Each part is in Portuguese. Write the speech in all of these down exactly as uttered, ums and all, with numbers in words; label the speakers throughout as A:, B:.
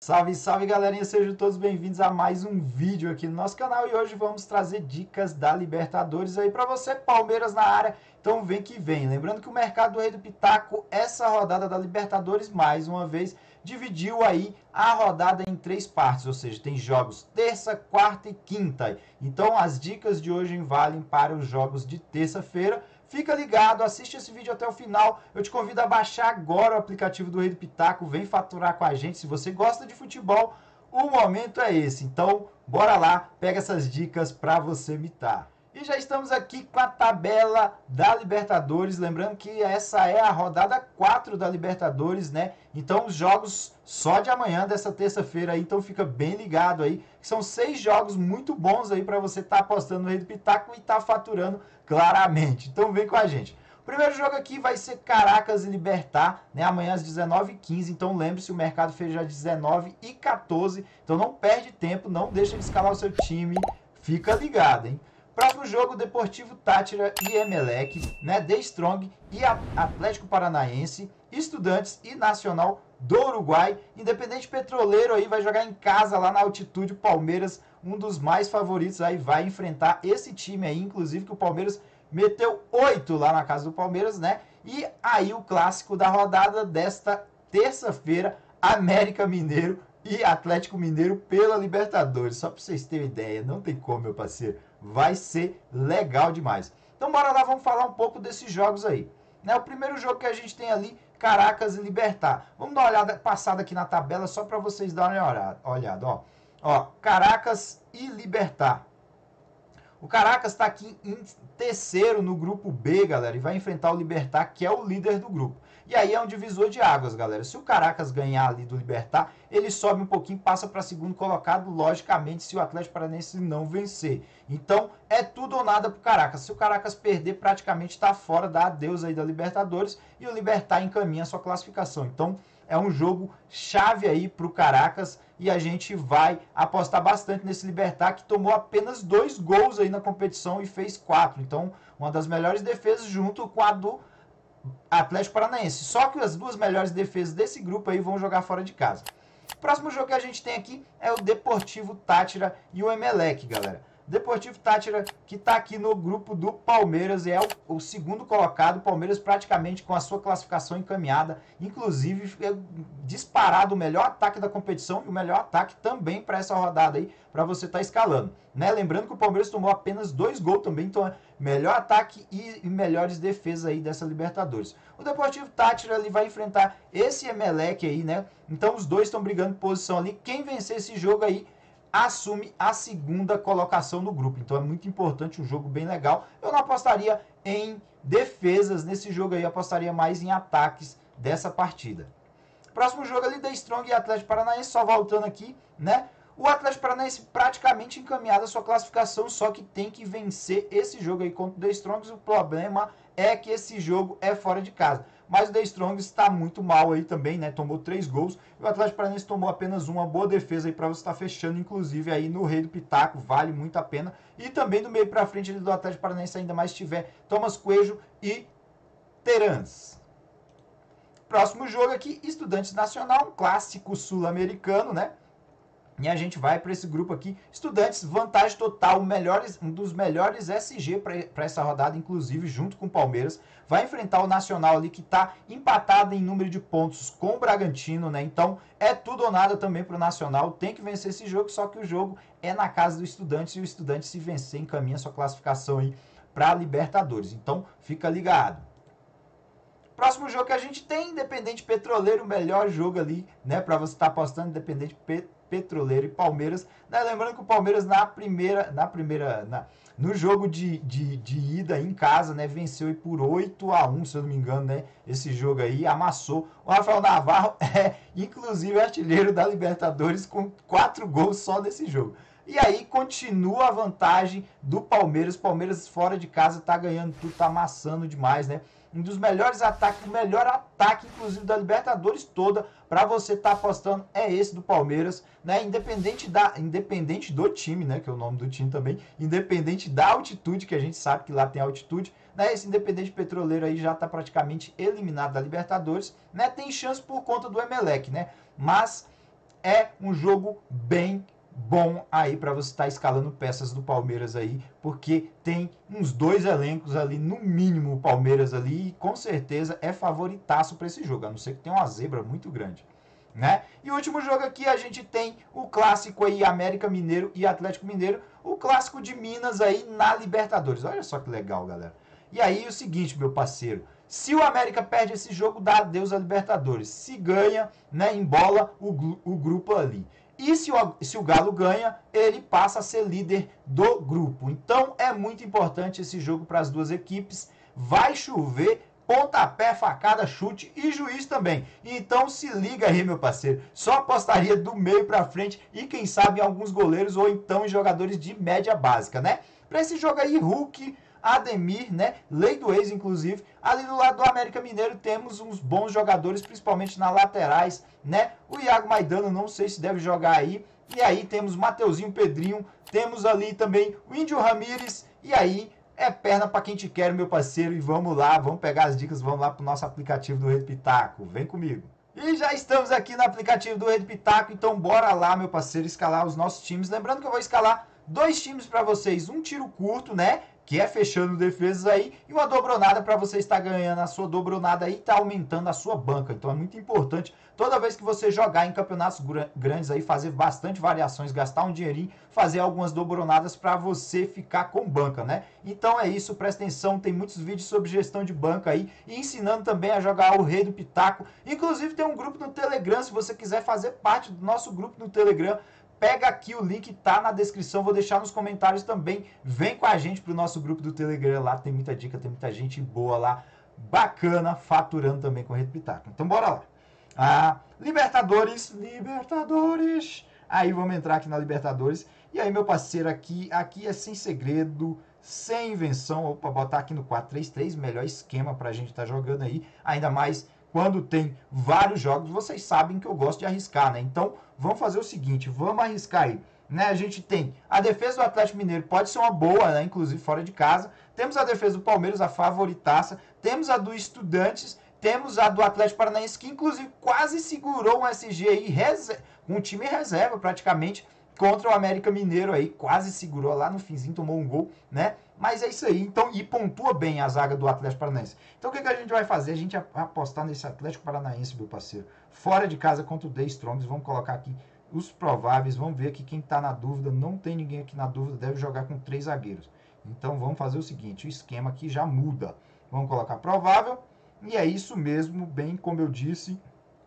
A: Salve, salve galerinha, sejam todos bem-vindos a mais um vídeo aqui no nosso canal e hoje vamos trazer dicas da Libertadores aí para você, Palmeiras na área, então vem que vem. Lembrando que o mercado do Rei do Pitaco, essa rodada da Libertadores, mais uma vez, dividiu aí a rodada em três partes, ou seja, tem jogos terça, quarta e quinta. Então as dicas de hoje valem para os jogos de terça-feira. Fica ligado, assiste esse vídeo até o final. Eu te convido a baixar agora o aplicativo do Rei do Pitaco. Vem faturar com a gente. Se você gosta de futebol, o momento é esse. Então, bora lá, pega essas dicas para você mitar. E já estamos aqui com a tabela da Libertadores. Lembrando que essa é a rodada quatro da Libertadores, né? Então, os jogos só de amanhã, dessa terça-feira aí. Então, fica bem ligado aí. São seis jogos muito bons aí para você estar tá apostando no Rei do Pitaco e estar tá faturando claramente. Então, vem com a gente. O primeiro jogo aqui vai ser Caracas e Libertad, né? Amanhã às dezenove e quinze. Então, lembre-se, o mercado fez já dezenove e quatorze. Então, não perde tempo, não deixa de escalar o seu time. Fica ligado, hein? Próximo jogo, Deportivo Táchira e Emelec, né? The Strong e Atlético Paranaense, Estudantes e Nacional do Uruguai. Independente Petroleiro aí vai jogar em casa lá na altitude. Palmeiras, um dos mais favoritos aí, vai enfrentar esse time aí, inclusive que o Palmeiras meteu oito lá na casa do Palmeiras, né? E aí o clássico da rodada desta terça-feira, América Mineiro e Atlético Mineiro pela Libertadores. Só para vocês terem ideia, não tem como, meu parceiro. Vai ser legal demais. Então bora lá, vamos falar um pouco desses jogos aí. Né, o primeiro jogo que a gente tem ali, Caracas e Libertad. Vamos dar uma olhada passada aqui na tabela só para vocês darem uma olhada. Ó. Ó, Caracas e Libertad. O Caracas está aqui em terceiro no grupo B, galera, e vai enfrentar o Libertad, que é o líder do grupo. E aí é um divisor de águas, galera. Se o Caracas ganhar ali do Libertad, ele sobe um pouquinho, passa para segundo colocado, logicamente, se o Atlético Paranaense não vencer. Então, é tudo ou nada para o Caracas. Se o Caracas perder, praticamente está fora, dá adeus aí da Libertadores, e o Libertad encaminha a sua classificação. Então, é um jogo chave aí para o Caracas e a gente vai apostar bastante nesse Libertad, que tomou apenas dois gols aí na competição e fez quatro. Então, uma das melhores defesas junto com a do Atlético Paranaense. Só que as duas melhores defesas desse grupo aí vão jogar fora de casa. O próximo jogo que a gente tem aqui é o Deportivo Táchira e o Emelec, galera. Deportivo Táchira, que está aqui no grupo do Palmeiras, e é o, o segundo colocado. O Palmeiras praticamente com a sua classificação encaminhada. Inclusive, é disparado o melhor ataque da competição e o melhor ataque também para essa rodada aí, para você estar tá escalando. Né? Lembrando que o Palmeiras tomou apenas dois gols também, então é melhor ataque e, e melhores defesas aí dessa Libertadores. O Deportivo Táchira ele vai enfrentar esse Emelec aí, né? Então os dois estão brigando posição ali. Quem vencer esse jogo aí assume a segunda colocação no grupo. Então é muito importante, um jogo bem legal. Eu não apostaria em defesas nesse jogo aí, eu apostaria mais em ataques dessa partida. Próximo jogo ali, The Strong e Atlético Paranaense, só voltando aqui, né? O Atlético Paranaense praticamente encaminhado a sua classificação, só que tem que vencer esse jogo aí contra o The Strongs. O problema é que esse jogo é fora de casa. Mas o The Strongs está muito mal aí também, né? Tomou três gols. E o Atlético Paranaense tomou apenas uma boa defesa aí para você estar tá fechando, inclusive aí no Rei do Pitaco, vale muito a pena. E também do meio para frente ali do Atlético Paranaense, ainda mais tiver Thomas Coelho e Terans. Próximo jogo aqui, Estudantes Nacional, um clássico sul-americano, né? E a gente vai para esse grupo aqui, Estudantes, vantagem total, melhores, um dos melhores S G para essa rodada, inclusive junto com o Palmeiras. Vai enfrentar o Nacional ali, que está empatado em número de pontos com o Bragantino, né? Então é tudo ou nada também para o Nacional. Tem que vencer esse jogo, só que o jogo é na casa do Estudantes e o Estudantes, se vencer, encaminha sua classificação aí para a Libertadores. Então fica ligado. Próximo jogo que a gente tem, Independente Petroleiro, o melhor jogo ali, né? Para você estar tá apostando, Independente Petroleiro. Petroleiro e Palmeiras, né? Lembrando que o Palmeiras na primeira, na primeira, na, no jogo de, de, de ida em casa, né, venceu por oito a um, se eu não me engano, né, esse jogo aí, amassou. O Rafael Navarro é, inclusive, artilheiro da Libertadores com quatro gols só desse jogo. E aí continua a vantagem do Palmeiras. Palmeiras fora de casa tá ganhando tudo, tá amassando demais, né? Um dos melhores ataques, o melhor ataque, inclusive, da Libertadores toda, para você estar tá apostando, é esse do Palmeiras, né? Independente, da, independente do time, né? Que é o nome do time também, independente da altitude, que a gente sabe que lá tem altitude, né? Esse Independente Petroleiro aí já está praticamente eliminado da Libertadores, né? Tem chance por conta do Emelec, né? Mas é um jogo bem bom aí para você estar tá escalando peças do Palmeiras aí, porque tem uns dois elencos ali, no mínimo o Palmeiras ali, e com certeza é favoritaço para esse jogo, a não ser que tenha uma zebra muito grande, né? E o último jogo aqui a gente tem o clássico aí, América Mineiro e Atlético Mineiro, o clássico de Minas aí na Libertadores. Olha só que legal, galera. E aí o seguinte, meu parceiro, se o América perde esse jogo, dá adeus à Libertadores. Se ganha, né, embola o, o grupo ali. E se o, se o Galo ganha, ele passa a ser líder do grupo. Então é muito importante esse jogo para as duas equipes. Vai chover, pontapé, facada, chute e juiz também. Então se liga aí, meu parceiro. Só apostaria do meio para frente e quem sabe em alguns goleiros ou então em jogadores de média básica, né? Para esse jogo aí, Hulk, Ademir, né? Lei do ex, inclusive. Ali do lado do América Mineiro temos uns bons jogadores, principalmente nas laterais, né? O Iago Maidana, não sei se deve jogar aí. E aí temos Mateuzinho, Pedrinho, temos ali também o Índio Ramírez. E aí é perna para quem te quer, meu parceiro. E vamos lá, vamos pegar as dicas, vamos lá pro nosso aplicativo do Rede Pitaco. Vem comigo. E já estamos aqui no aplicativo do Rede Pitaco, então bora lá, meu parceiro, escalar os nossos times. Lembrando que eu vou escalar dois times para vocês, um tiro curto, né? Que é fechando defesas aí, e uma dobronada para você estar ganhando a sua dobronada aí e tá aumentando a sua banca. Então é muito importante, toda vez que você jogar em campeonatos grandes aí, fazer bastante variações, gastar um dinheirinho, fazer algumas dobronadas para você ficar com banca, né? Então é isso, presta atenção, tem muitos vídeos sobre gestão de banca aí, e ensinando também a jogar o Rei do Pitaco. Inclusive tem um grupo no Telegram, se você quiser fazer parte do nosso grupo no Telegram, pega aqui o link, tá na descrição, vou deixar nos comentários também. Vem com a gente pro nosso grupo do Telegram lá, tem muita dica, tem muita gente boa lá, bacana, faturando também com o Rede Pitaco. Então bora lá. Ah, Libertadores, Libertadores. Aí vamos entrar aqui na Libertadores. E aí, meu parceiro, aqui, aqui é sem segredo, sem invenção. Opa, botar aqui no quatro três três, melhor esquema pra gente estar tá jogando aí, ainda mais quando tem vários jogos. Vocês sabem que eu gosto de arriscar, né? Então, vamos fazer o seguinte, vamos arriscar aí, né? A gente tem a defesa do Atlético Mineiro, pode ser uma boa, né? Inclusive fora de casa. Temos a defesa do Palmeiras, a favoritaça. Temos a do Estudantes, temos a do Atlético Paranaense, que inclusive quase segurou um S G aí, com um time reserva praticamente, contra o América Mineiro aí, quase segurou lá no finzinho, tomou um gol, né? Mas é isso aí, então, e pontua bem a zaga do Atlético Paranaense. Então o que, que a gente vai fazer? A gente vai apostar nesse Atlético Paranaense, meu parceiro. Fora de casa contra o The Strongs, vamos colocar aqui os prováveis, vamos ver aqui quem está na dúvida. Não tem ninguém aqui na dúvida, deve jogar com três zagueiros. Então vamos fazer o seguinte, o esquema aqui já muda. Vamos colocar provável, e é isso mesmo, bem como eu disse.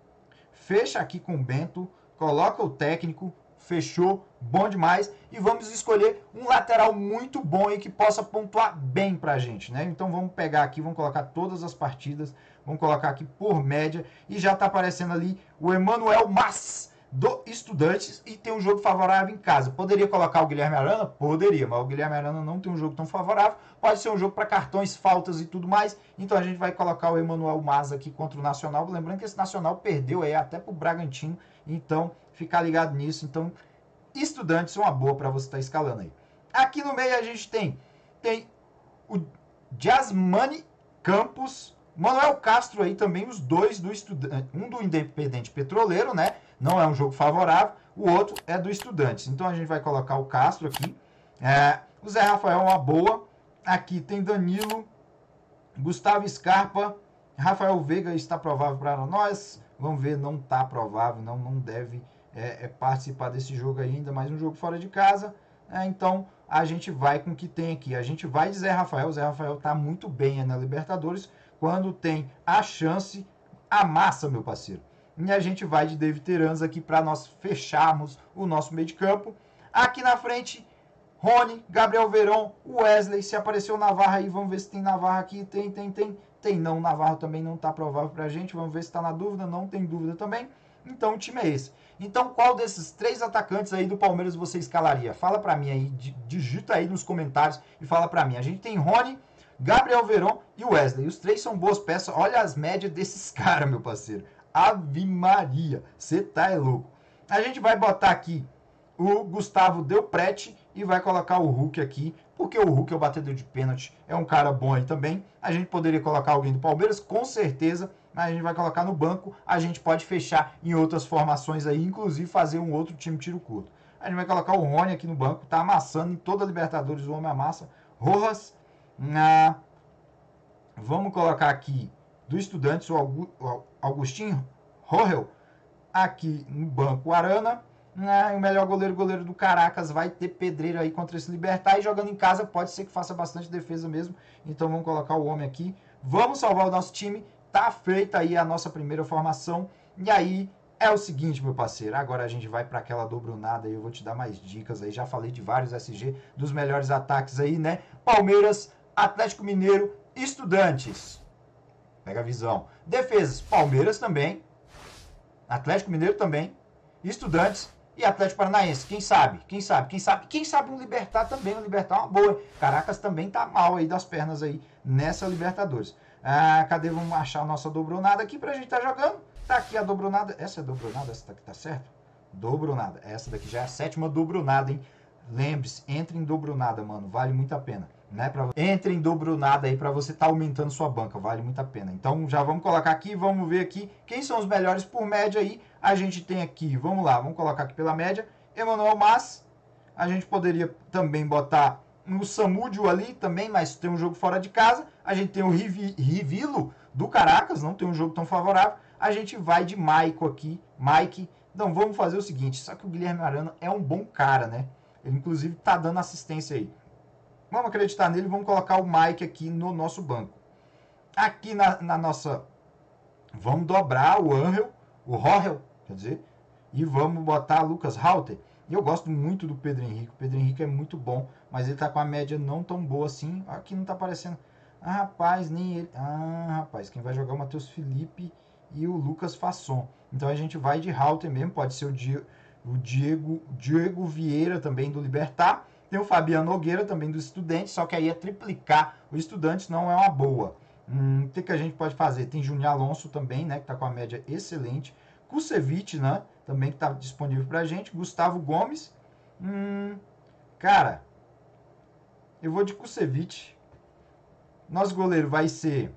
A: Fecha aqui com o Bento, coloca o técnico, fechou, bom demais. E vamos escolher um lateral muito bom aí que possa pontuar bem pra gente, né? Então vamos pegar aqui, vamos colocar todas as partidas, vamos colocar aqui por média. E já tá aparecendo ali o Emanuel Mas do Estudantes e tem um jogo favorável em casa. Poderia colocar o Guilherme Arana? Poderia, mas o Guilherme Arana não tem um jogo tão favorável. Pode ser um jogo para cartões, faltas e tudo mais. Então a gente vai colocar o Emanuel Mas aqui contra o Nacional. Lembrando que esse Nacional perdeu aí até pro Bragantino. Então, ficar ligado nisso. Então, Estudantes é uma boa para você estar tá escalando aí. Aqui no meio a gente tem, tem o Jasmani Campos, Manuel Castro aí também, os dois do Estudante, um do Independente Petroleiro, né? Não é um jogo favorável, o outro é do Estudantes. Então a gente vai colocar o Castro aqui. É, o Zé Rafael é uma boa. Aqui tem Danilo, Gustavo Scarpa, Rafael Veiga está provável para nós. Vamos ver, não está provável, não, não deve é, é participar desse jogo ainda, mais um jogo fora de casa. É, então a gente vai com o que tem aqui. A gente vai de Zé Rafael. O Zé Rafael está muito bem na Libertadores. Quando tem a chance, amassa, meu parceiro. E a gente vai de David Terans aqui para nós fecharmos o nosso meio de campo. Aqui na frente, Rony, Gabriel Veron, Wesley. Se apareceu Navarro aí, vamos ver se tem Navarro aqui. Tem, tem, tem. Tem não, Navarro também não está provável para a gente. Vamos ver se está na dúvida. Não tem dúvida também. Então o time é esse. Então qual desses três atacantes aí do Palmeiras você escalaria? Fala para mim aí, digita aí nos comentários e fala para mim. A gente tem Rony, Gabriel Veron e Wesley. Os três são boas peças. Olha as médias desses caras, meu parceiro. Ave Maria, você tá é louco. A gente vai botar aqui o Gustavo Delprete e vai colocar o Hulk aqui, porque o Hulk é o batedor de pênalti, é um cara bom aí também. A gente poderia colocar alguém do Palmeiras, com certeza, mas a gente vai colocar no banco, a gente pode fechar em outras formações aí, inclusive fazer um outro time tiro curto. A gente vai colocar o Rony aqui no banco, tá amassando em toda a Libertadores, o homem amassa. Rojas, na... vamos colocar aqui do Estudantes, o Agustinho Rohel, aqui no banco o Arana. Ah, o melhor goleiro, goleiro do Caracas, vai ter pedreiro aí contra esse Libertad, e jogando em casa pode ser que faça bastante defesa mesmo, então vamos colocar o homem aqui, vamos salvar o nosso time, tá feita aí a nossa primeira formação, e aí é o seguinte, meu parceiro, agora a gente vai para aquela dobrunada e eu vou te dar mais dicas aí, já falei de vários S G, dos melhores ataques aí, né, Palmeiras, Atlético Mineiro, Estudantes, pega a visão, defesas, Palmeiras também, Atlético Mineiro também, Estudantes e Atlético Paranaense. Quem sabe? Quem sabe? Quem sabe? Quem sabe um Libertad também. Um Libertad é uma boa. Caracas também tá mal aí das pernas aí nessa Libertadores. Ah, cadê? Vamos achar a nossa dobronada aqui pra gente tá jogando. Tá aqui a dobronada. Essa é a dobronada? Essa daqui tá certo? Dobronada. Essa daqui já é a sétima dobronada, hein? Lembre-se, entre em dobronada, mano. Vale muito a pena. Né, pra... Entre em dobrunada aí para você estar tá aumentando sua banca, vale muito a pena. Então já vamos colocar aqui, vamos ver aqui quem são os melhores por média aí. A gente tem aqui, vamos lá, vamos colocar aqui pela média, Emanuel Mas. A gente poderia também botar o Samúdio ali também, mas tem um jogo fora de casa. A gente tem o Rivi... Rivilo do Caracas, não tem um jogo tão favorável. A gente vai de Maico aqui, Mike. Então vamos fazer o seguinte, só que o Guilherme Arana é um bom cara, né? Ele inclusive tá dando assistência aí. Vamos acreditar nele, vamos colocar o Mike aqui no nosso banco. Aqui na, na nossa... Vamos dobrar o Angel, o Rohel, quer dizer, e vamos botar Lucas Halter. E eu gosto muito do Pedro Henrique. O Pedro Henrique é muito bom, mas ele tá com a média não tão boa assim. Aqui não tá aparecendo. Ah, rapaz, nem ele. Ah, rapaz, quem vai jogar é o Matheus Felipe e o Lucas Fasson. Então a gente vai de Halter mesmo, pode ser o Diego, o Diego, Diego Vieira também do Libertad. Tem o Fabiano Nogueira também dos Estudantes, só que aí é triplicar o Estudantes, não é uma boa. Hum, o que, que a gente pode fazer? Tem Júnior Alonso também, né, que está com a média excelente. Kusevich, né, também que está disponível para a gente. Gustavo Gomes. Hum, cara, eu vou de Kusevich. Nosso goleiro vai ser...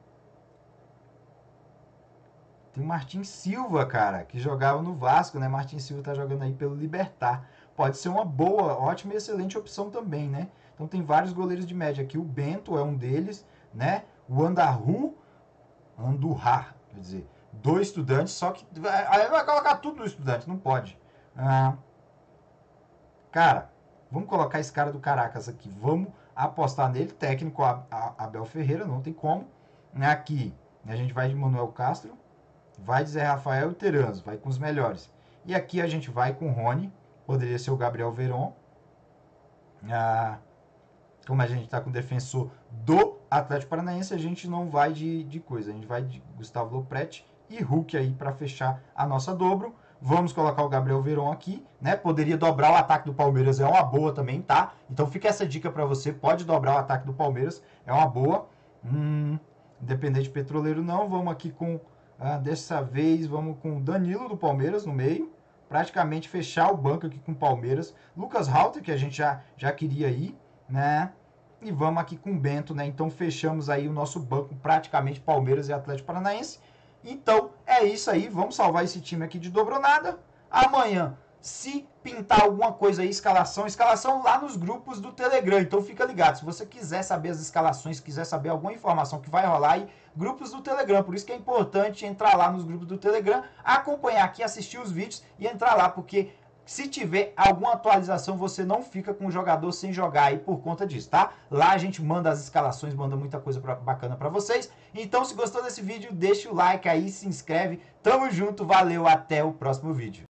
A: Tem o Martin Silva, cara, que jogava no Vasco, né? Martin Silva está jogando aí pelo Libertad. Pode ser uma boa, ótima e excelente opção também, né? Então tem vários goleiros de média aqui. O Bento é um deles, né? O Andaru, Andurra, quer dizer, do Estudantes, só que aí vai colocar tudo no Estudante, não pode. Ah, cara, vamos colocar esse cara do Caracas aqui. Vamos apostar nele. Técnico Abel Ferreira, não tem como. Aqui a gente vai de Manuel Castro, vai de Zé Rafael e Teranzo, vai com os melhores. E aqui a gente vai com o Rony. Poderia ser o Gabriel Veron. Ah, como a gente está com o defensor do Atlético Paranaense, a gente não vai de, de coisa. A gente vai de Gustavo Lopretti e Hulk aí para fechar a nossa dobro. Vamos colocar o Gabriel Veron aqui, né? Poderia dobrar o ataque do Palmeiras, é uma boa também, tá? Então fica essa dica para você. Pode dobrar o ataque do Palmeiras, é uma boa. Hum, Independente Petroleiro não. Vamos aqui com, ah, dessa vez, vamos com o Danilo do Palmeiras no meio. Praticamente fechar o banco aqui com o Palmeiras. Lucas Halter, que a gente já, já queria ir, né? E vamos aqui com o Bento, né? Então fechamos aí o nosso banco, praticamente Palmeiras e Atlético Paranaense. Então é isso aí, vamos salvar esse time aqui de dobronada. Amanhã, se pintar alguma coisa aí, escalação, escalação lá nos grupos do Telegram. Então fica ligado, se você quiser saber as escalações, quiser saber alguma informação que vai rolar aí, grupos do Telegram. Por isso que é importante entrar lá nos grupos do Telegram, acompanhar aqui, assistir os vídeos e entrar lá, porque se tiver alguma atualização, você não fica com o jogador sem jogar aí por conta disso, tá? Lá a gente manda as escalações, manda muita coisa pra, bacana pra vocês. Então, se gostou desse vídeo, deixa o like aí, se inscreve. Tamo junto, valeu, até o próximo vídeo.